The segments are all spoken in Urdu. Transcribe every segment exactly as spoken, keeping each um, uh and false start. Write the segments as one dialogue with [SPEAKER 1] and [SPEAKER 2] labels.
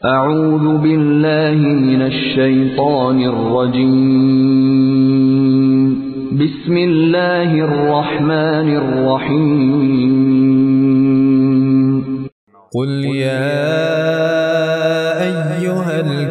[SPEAKER 1] اعوذ باللہ من الشیطان الرجیم بسم اللہ الرحمن الرحیم
[SPEAKER 2] قل یا ایہا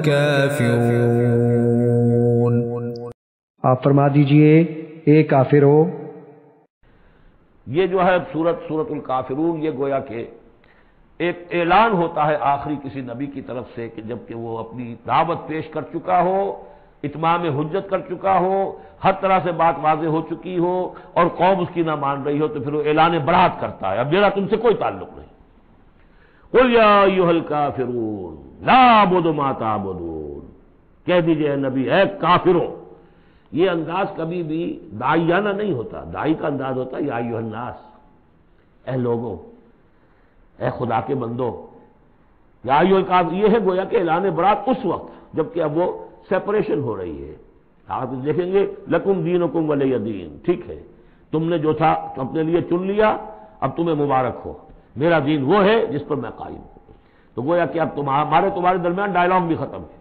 [SPEAKER 2] الکافرون،
[SPEAKER 3] آپ فرما دیجئے اے کافرو۔
[SPEAKER 4] یہ جو ہے سورت سورۃ الکافرون، یہ گویا کہ ایک اعلان ہوتا ہے آخری کسی نبی کی طرف سے کہ جب کہ وہ اپنی دعوت پیش کر چکا ہو، اتمام حجت کر چکا ہو، ہر طرح سے بات واضح ہو چکی ہو اور قوم اس کی نہ مان رہی ہو، تو پھر وہ اعلان برات کرتا ہے، اب میرا تم سے کوئی تعلق نہیں۔ قل یا ایھا الکافرون لا اعبد ما تعبدون، کہہ دیجئے اے نبی اے کافروں۔ یہ انداز کبھی بھی داعیانہ نہیں ہوتا، داعی کا انداز ہوتا ہے یا ایھا الناس، اے لوگوں، اے خدا کے بندو۔ یا ایھا الکافرون، یہ ہے گویا کہ اعلان برات اس وقت جبکہ اب وہ سیپریشن ہو رہی ہے۔ آپ دیکھیں گے لکم دینکم ولی دین، ٹھیک ہے، تم نے جو تھا اپنے لیے چن لیا، اب تمہیں مبارک ہو، میرا دین وہ ہے جس پر میں قائم ہوں۔ تو گویا کہ اب ہمارے تمہارے درمیان ڈائلاگ بھی ختم ہے۔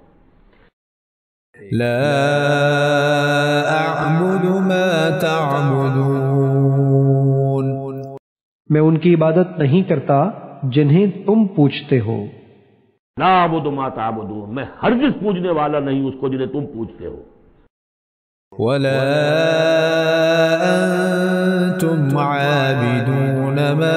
[SPEAKER 2] لا اعبد ما تعبدون،
[SPEAKER 3] میں ان کی عبادت نہیں کرتا جنہیں تم پوچھتے ہو۔
[SPEAKER 4] لا اعبد ما تعبدون، میں ہرگز پوجنے والا نہیں اس کو جنہیں تم پوچھتے ہو۔
[SPEAKER 2] ولا انتم عابدون ما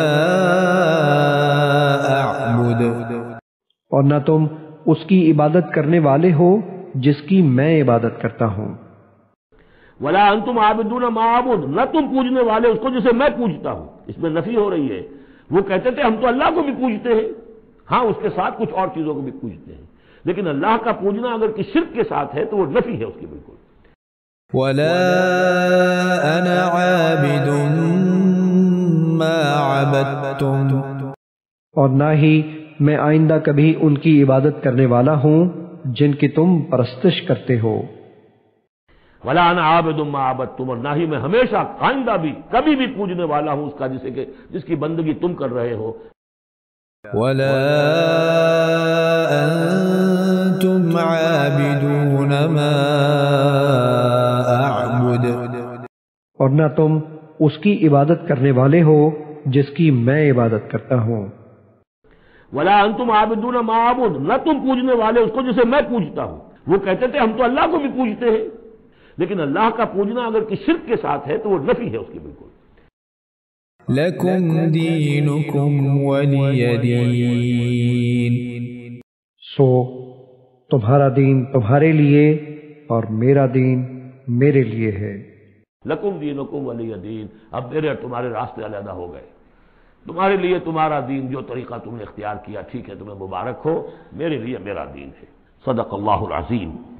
[SPEAKER 2] اعبد،
[SPEAKER 3] اور نہ تم اس کی عبادت کرنے والے ہو جس کی میں عبادت کرتا ہوں۔
[SPEAKER 4] ولا انتم عابدون ما اعبد، نہ تم پوجنے والے اس کو جسے میں پوجتا ہوں، اس میں نفی ہو رہی ہے۔ وہ کہتے تھے ہم تو اللہ کو بھی پوجتے ہیں، ہاں اس کے ساتھ کچھ اور چیزوں کو بھی پوجتے ہیں، لیکن اللہ کا پوجنا اگر کسی شرک کے ساتھ ہے تو وہ نفی ہے اس کی بالکل۔
[SPEAKER 2] ولا انا عابد ما عبدتم،
[SPEAKER 3] اور نہ ہی میں آئندہ کبھی ان کی عبادت کرنے والا ہوں جن کی تم پرستش کرتے ہو۔
[SPEAKER 4] ولا انا عابد ما عبدتم، اور نہ ہی میں ہمیشہ آئندہ بھی کبھی بھی پوجنے والا ہوں اس کا جسے کہ جس کی بندگی تم کر رہے ہو۔
[SPEAKER 2] ولا انتم عابدون ما اعبد،
[SPEAKER 3] اور نہ تم اس کی عبادت کرنے والے ہو جس کی میں عبادت کرتا ہوں۔
[SPEAKER 4] ولا انتم عابدون ما اعبد، نہ تم پوجنے والے اس کو جسے میں پوجتا ہوں۔ وہ کہتے تھے ہم تو اللہ کو بھی پوجتے ہیں، لیکن اللہ کا پوجنا اگر کسی شرک کے ساتھ ہے تو وہ نفی ہے اس کی بالکل۔
[SPEAKER 2] لکم دینکم ولی دین،
[SPEAKER 3] سو تمہارا دین تمہارے لیے اور میرا دین میرے لیے ہے۔
[SPEAKER 4] لکم دینکم ولی دین، اب میرے اور تمہارے راستے علیحدہ ہو گئے، تمہارے لیے تمہارا دین، جو طریقہ تم نے اختیار کیا ٹھیک ہے، تمہیں مبارک ہو، میرے لیے میرا دین ہے۔ صدق اللہ العظیم۔